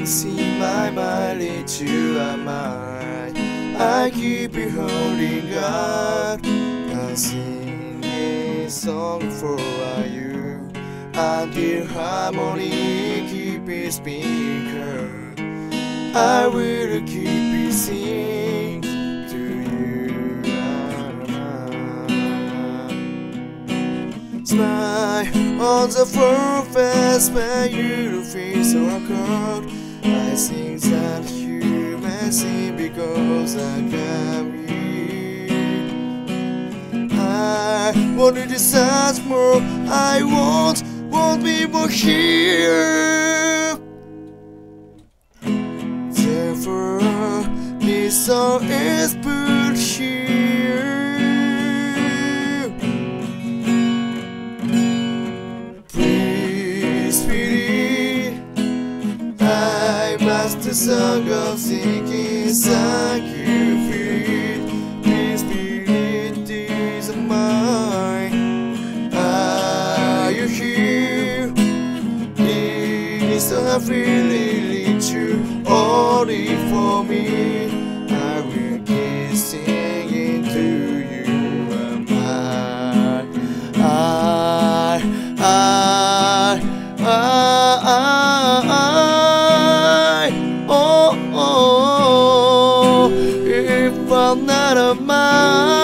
See my mind lead you are mine. I keep you holding up and sing a song for you until harmony keep it speaker. I will keep it sing to you. Smile on the foreface when you feel so cold. I think that you may see because I come here. I wanted to search more. I won't be more here. Therefore, this song is put here. Please feel it. I must the song of singing. Thank you, feel it. Please feel it is mine. Are you here? It's a feeling true. Only for me, I will keep singing to you. Oh, if I'm not a man.